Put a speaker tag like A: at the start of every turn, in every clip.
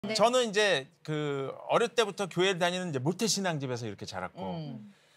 A: 네.
B: 저는 이제 그 어릴 때부터 교회를 다니는 이제 모태신앙집에서 이렇게 자랐고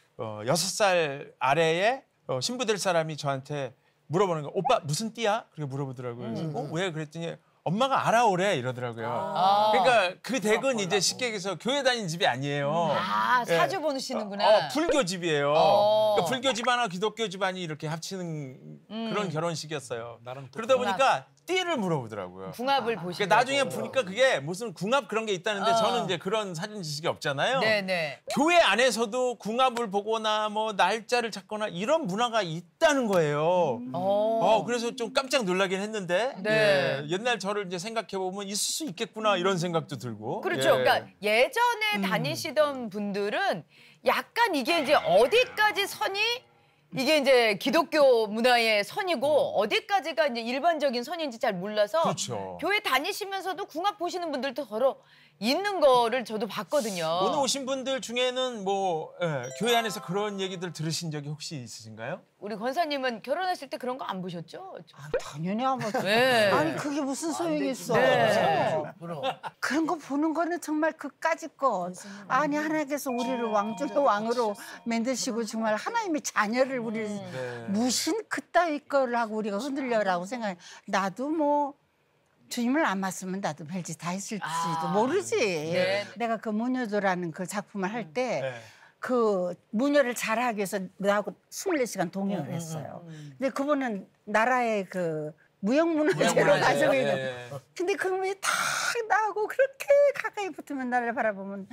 B: 6살 아래에 신부 될 사람이 저한테 물어보는 거, 오빠 무슨 띠야? 그렇게 물어보더라고요. 그래서 왜? 그랬더니 엄마가 알아오래 이러더라고요. 그러니까 그 댁은 이제 쉽게 얘기해서 교회 다니는 집이 아니에요.
A: 아, 사주 보시는구나.
B: 불교 집이에요. 그러니까 불교 집안하고 기독교 집안이 이렇게 합치는 그런 결혼식이었어요. 그러다 보니까 띠를 물어보더라고요.
A: 궁합을 보시고.
B: 그러니까 나중에 보니까 그게 무슨 궁합 그런 게 있다는데 저는 이제 그런 사진 지식이 없잖아요.
A: 네네.
B: 교회 안에서도 궁합을 보거나 뭐 날짜를 찾거나 이런 문화가 있다는 거예요. 그래서 좀 깜짝 놀라긴 했는데
A: 네.
B: 예, 옛날 저를 이제 생각해 보면 있을 수 있겠구나 이런 생각도 들고.
A: 그렇죠.
B: 예.
A: 그러니까 예전에 다니시던 분들은 약간 이게 이제 어디까지 선이 이게 이제 기독교 문화의 선이고 어디까지가 이제 일반적인 선인지 잘 몰라서
B: 그렇죠.
A: 교회 다니시면서도 궁합 보시는 분들도 더러 있는 거를 저도 봤거든요.
B: 오늘 오신 분들 중에는 뭐 교회 안에서 그런 얘기들 들으신 적이 혹시 있으신가요?
A: 우리 권사님은 결혼하실 때 그런 거 안 보셨죠?
C: 당연히 안 봤죠.
A: 네.
C: 아니 그게 무슨 소용이 있어.
A: 네.
C: 그런 거 보는 거는 정말 그까짓 거. 아니 하나님께서 우리를 왕 중의 왕으로 만드시고 정말 하나님의 자녀를 우리를 무신 그따위 걸 하고 우리가 흔들려라고 생각해. 나도 뭐 주님을 안 맞으면 나도 별짓 다 했을지도 모르지.
A: 네.
C: 내가 그 무녀도라는 그 작품을 할 때
B: 네.
C: 그 무녀를 잘하기 위해서 나하고 24시간 동행을 했어요. 근데 그분은 나라의 그 무형문화재로 가지고 있는. 근데 그분이 딱 나하고 그렇게 가까이 붙으면 나를 바라보면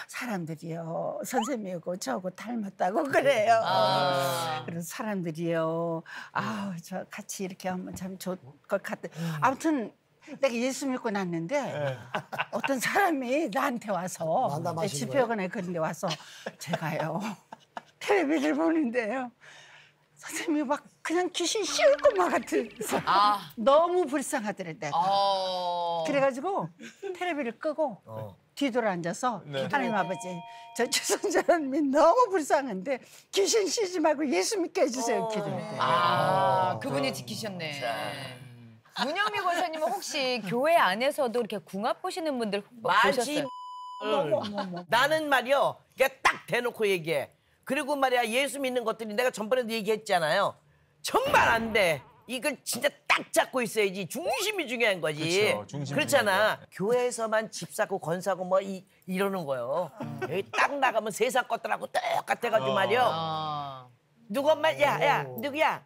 C: 사람들이요. 선생님이고 저하고 닮았다고 그래요. 그래서 사람들이요. 아우 저 같이 이렇게 하면 참 좋을 것 같아. 아무튼 내가 예수 믿고 났는데 어떤 사람이 나한테 와서 집회관에 그런 데 와서 제가요 텔레비를 보는데요 선생님이 막 그냥 귀신 씌울 것만 같은 너무 불쌍하더래 내가. 그래가지고 텔레비를 끄고 뒤돌아 앉아서 하나님 아버지 저 주선자님이 너무 불쌍한데 귀신 씌지 말고 예수 믿게 해주세요 기도했대요.
A: 그분이 지키셨네. 문영미 권사님은 혹시 교회 안에서도 이렇게 궁합 보시는 분들
D: 많지.
A: 보셨어요?
D: 나는 말이요. 그냥 딱 대놓고 얘기해. 그리고 말이야 예수 믿는 것들이 내가 전번에도 얘기했잖아요. 정말 안 돼. 이걸 진짜 딱 잡고 있어야지. 중심이 중요한 거지.
B: 그렇죠. 중심이
D: 그렇잖아. 교회에서만 집 사고 건 사고 뭐 이러는 거요. 여기 딱 나가면 세상 것들하고 똑같아가지고 말이요. 누구 엄마 야 누구야?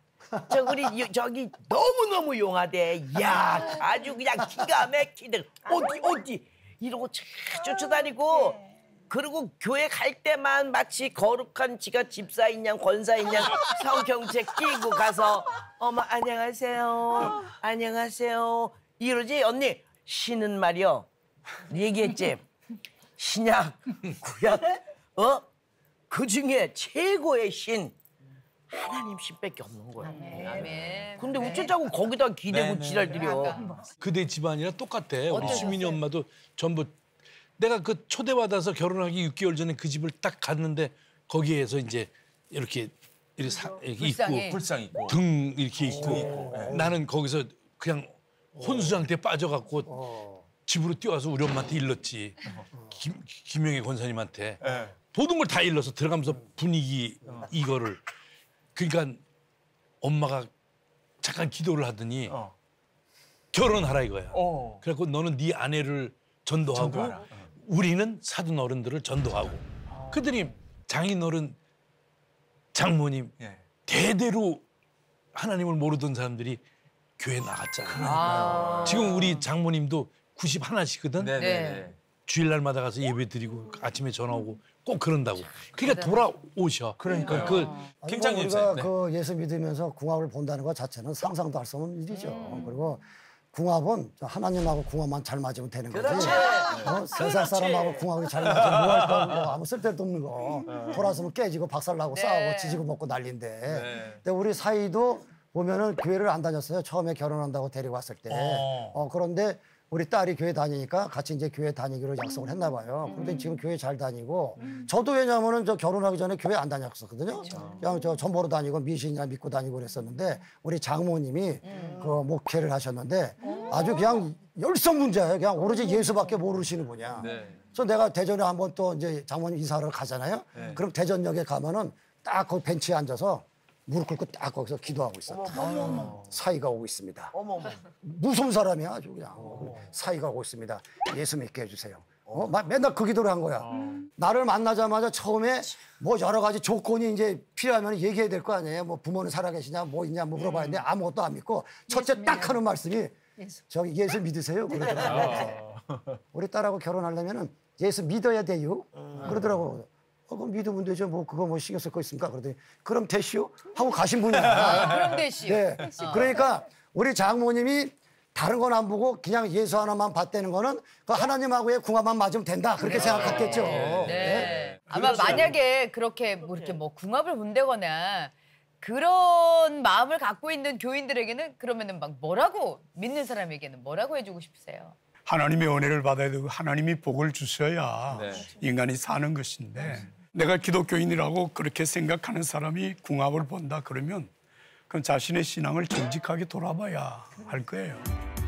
D: 저기 너무너무 용하대. 야 아주 그냥 기가 막히대. 어디 이러고 쫓아다니고 그리고 교회 갈 때만 마치 거룩한 지가 집사인 양 권사인 양 성경책 끼고 가서 어머 안녕하세요. 안녕하세요. 이러지 언니. 신은 말이요. 얘기했지. 신약 구약 그 중에 최고의 신 하나님 신밖에 없는 거예요.
A: 아멘.
D: 근데 어쩌자고 거기다 기대고 지랄들여.
E: 그대 집안이랑 똑같아. 우리 수민이 엄마도 전부 내가 그 초대받아서 결혼하기 6개월 전에 그 집을 딱 갔는데 거기에서 이제 이렇게 있고
B: 불상 있고
E: 등 이렇게 있고 나는 거기서 그냥 혼수 상태에 빠져갖고 집으로 뛰어와서 우리 엄마한테 일렀지. 김영애 권사님한테. 모든 걸 다 일러서 들어가면서 분위기 이거를. 그러니까 엄마가 잠깐 기도를 하더니 결혼하라 이거야. 그래갖고 너는 네 아내를 전도하고 우리는 사돈 어른들을 전도하고. 그랬더니 장인어른 장모님 대대로 하나님을 모르던 사람들이 교회 나갔잖아. 지금 우리 장모님도 91이거든.
B: 네네.
E: 주일날마다 가서 예배 드리고 아침에 전화 오고 꼭 그런다고. 그러니까 돌아오셔.
B: 그러니까요.
E: 김창진
B: 김창진
F: 우리가 그 예수 믿으면서 궁합을 본다는 것 자체는 상상도 할 수 없는 일이죠. 그리고 궁합은 하나님하고 궁합만 잘 맞으면 되는 거지. 세상 사람하고 궁합이 잘 맞으면 뭐할 거 아무 쓸데도 없는 거. 돌아서면 깨지고 박살나고 싸우고 지지고 먹고 난리인데. 근데 우리 사이도 보면은 교회를 안 다녔어요. 처음에 결혼한다고 데리고 왔을 때. 그런데 우리 딸이 교회 다니니까 같이 이제 교회 다니기로 약속을 했나 봐요. 그런데 지금 교회 잘 다니고 저도 왜냐하면은 저 결혼하기 전에 교회 안 다녔었거든요. 그냥 저 전보로 다니고 미신이나 믿고 다니고 그랬었는데 우리 장모님이 그 목회를 하셨는데 아주 그냥 열성문자예요. 그냥 오로지 예수밖에 모르시는 분이야. 그래서 내가 대전에 한번 또 이제 장모님 인사하러 가잖아요. 그럼 대전역에 가면은 딱 그 벤치에 앉아서 무릎 꿇고 딱 거기서 기도하고 있어. 사이가 오고 있습니다. 무서운 사람이야 아주 그냥. 사이가 오고 있습니다. 예수 믿게 해주세요. 맨날 그 기도를 한 거야. 나를 만나자마자 처음에 뭐 여러 가지 조건이 이제 필요하면 얘기해야 될 거 아니에요. 뭐 부모는 살아계시냐 뭐 있냐 뭐 물어봤는데 아무것도 안 믿고 첫째 딱 하는 말씀이 저기 예수 믿으세요 그러더라고요. 우리 딸하고 결혼하려면은 예수 믿어야 돼요. 그러더라고. 그럼 믿으면 되죠. 뭐 그거 뭐 신경 쓸 거 있습니까? 그러더니 그럼 되시오 하고 가신 분이야.
A: 그럼 되시오.
F: 네. 그러니까 우리 장모님이 다른 건 안 보고 그냥 예수 하나만 봤다는 거는 그 하나님하고의 궁합만 맞으면 된다. 그렇게 생각했겠죠.
A: 네. 아마 만약에 그렇게 뭐 이렇게 뭐 궁합을 본다거나 그런 마음을 갖고 있는 교인들에게는 그러면은 막 뭐라고 믿는 사람에게는 뭐라고 해주고 싶으세요?
G: 하나님의 은혜를 받아야 되고 하나님이 복을 주셔야 인간이 사는 것인데 내가 기독교인이라고 그렇게 생각하는 사람이 궁합을 본다 그러면 그건 자신의 신앙을 정직하게 돌아봐야 할 거예요.